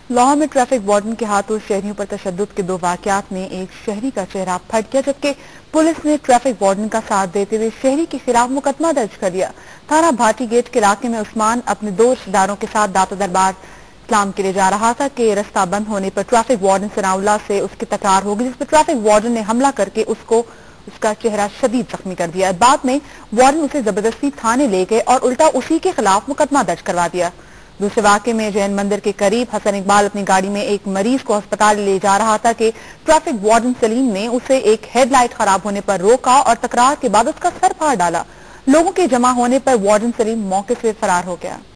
लाहौर में traffic warden के हाथों शहरियों पर तशद्दुद के 2 वाकयात में एक शहरी का चेहरा फट गया, जबकि पुलिस ने ट्रैफिक वार्डन का साथ देते हुए शहरी के खिलाफ मुकदमा दर्ज कर दिया। थाना भाटी गेट के इलाके में उस्मान अपने 2 रिश्तेदारों के साथ दाता दरबार इस्लाम के लिए जा रहा था कि रास्ता बंद होने पर ट्रैफिक वार्डन सनाउल्लाह से उसकी तकरार हो गई, जिस पर ट्रैफिक वार्डन ने हमला करके उसका चेहरा शदीद जख्मी कर दिया। बाद में वार्डन उसे जबरदस्ती थाने ले गए और उल्टा उसी के खिलाफ मुकदमा दर्ज करवा दिया। दूसरे वाकये में जैन मंदिर के करीब हसन इकबाल अपनी गाड़ी में एक मरीज को अस्पताल ले जा रहा था कि ट्रैफिक वार्डन सलीम ने उसे एक हेडलाइट खराब होने पर रोका और तकरार के बाद उसका सर फाड़ डाला। लोगों के जमा होने पर वार्डन सलीम मौके से फरार हो गया।